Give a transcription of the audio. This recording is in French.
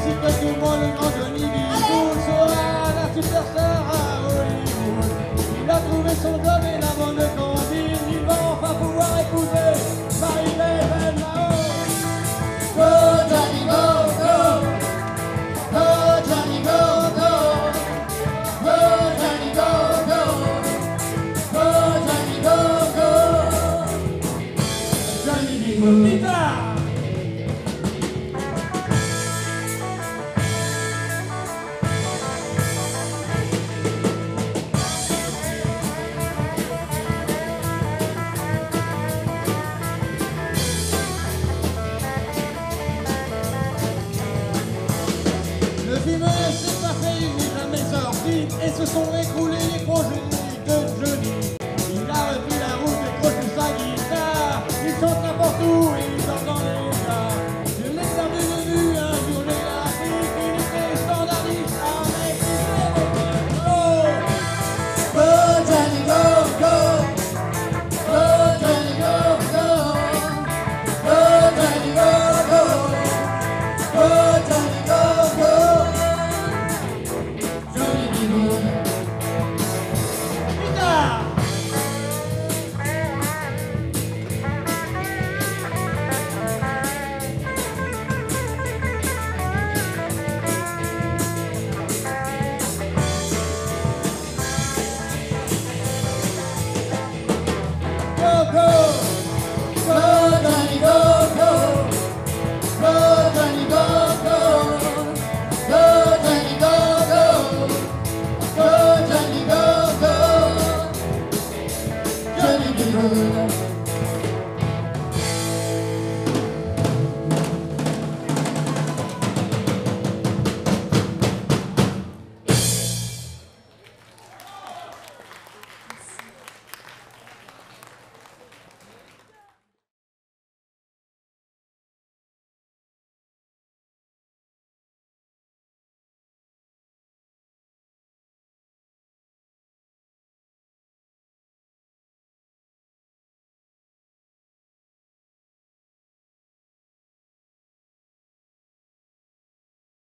bicyclette pour moi, le grand Johnny Bigoul sera la superstar à Hollywood. Il a trouvé son job et la bonne combine. Il va enfin pouvoir épouser Marie-Hélène Mao. Go Johnny go, go. Go Johnny go, go. Go Johnny go, go. Go Johnny go, go. Johnny Bigoul. Guitare. Le film c'est pas fait, il n'est jamais sorti et se sont écoulés les projets.